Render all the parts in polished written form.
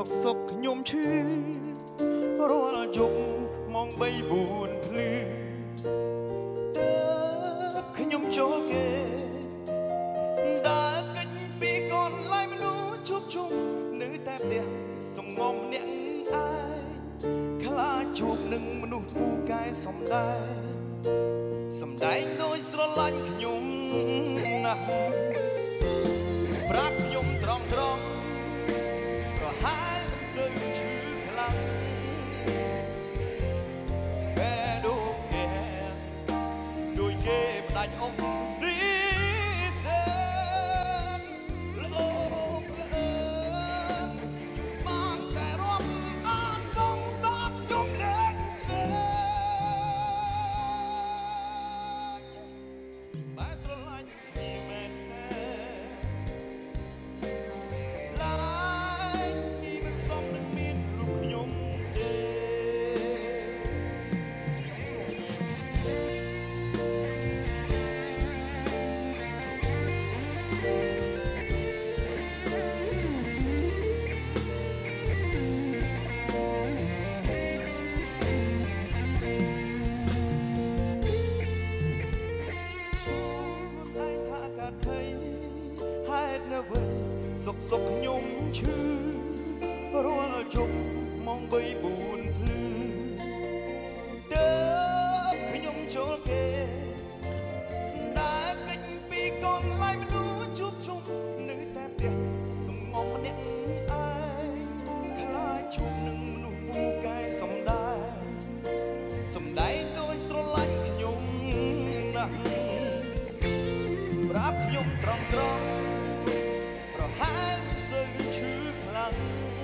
សុកសុកខ្ញុំឈឺរាល់យប់ម៉ោង3 4ភ្លឺតើបខ្ញុំចូលគេដើរកិច្ចពីកូនឡាយមនុស្សជប់ជុំនៅតែផ្ទះសំងំអ្នកឯងខ្លាចជួបនឹងមនុស្សពូកែសំដែងដោយស្រឡាញ់ខ្ញុំណាស់ប្រាប់ខ្ញុំត្រង់ប្រហែលមិនសូវឈឺខ្លាំងបែដូចគេផ្ដាច់អុកស៊ីសែនលោកលើស្មានតែរាប់អានសងសោកខ្ញុំលេងបែស្រឡាញ់គ្នាមែនសុកខ្ញុំឈឺរាល់ជប់ម៉ោង3 4ភ្លឺតើបខ្ញុំចូលគេដើរកិច្ចពីកូនឡាយមនុស្សជប់ជុំនៅតែផ្ទះសំងំម្នាក់ឯងខ្លាចជួបនឹងមនុស្សពូកែសំដែងដោយស្រឡាញ់ខ្ញុំណាស់ប្រាប់ខ្ញុំត្រង់ប្រហែលមិនសូវឈឺខ្លាំង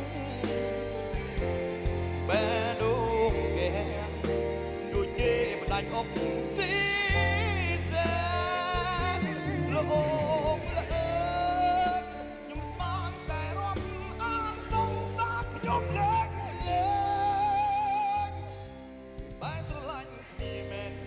បែដូចគេផ្ដាច់អុកស៊ីសែនលោកលើខ្ញុំស្មានតែរាប់អានសងសាកខ្ញុំលេងបែស្រឡាញ់គ្នាមែន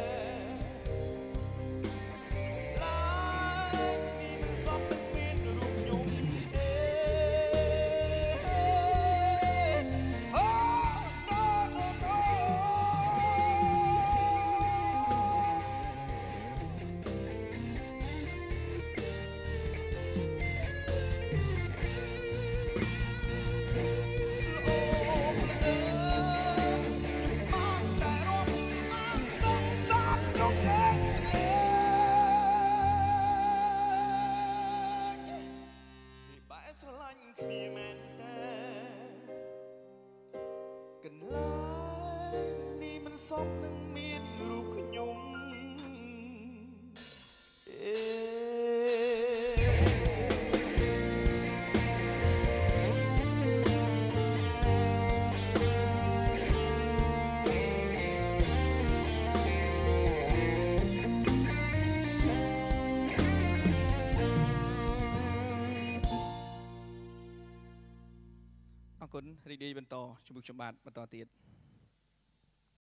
ស្រឡាញ់គ្នាមែនតែកន្លែងនេះមិនសមនឹងមានរូបខ្ញុំអរគុណរីករាយបន្តជំនួសចំបាទបន្តទៀត